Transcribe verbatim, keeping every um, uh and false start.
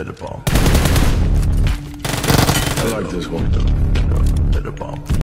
bit of bomb. I like this one. Bit of bomb.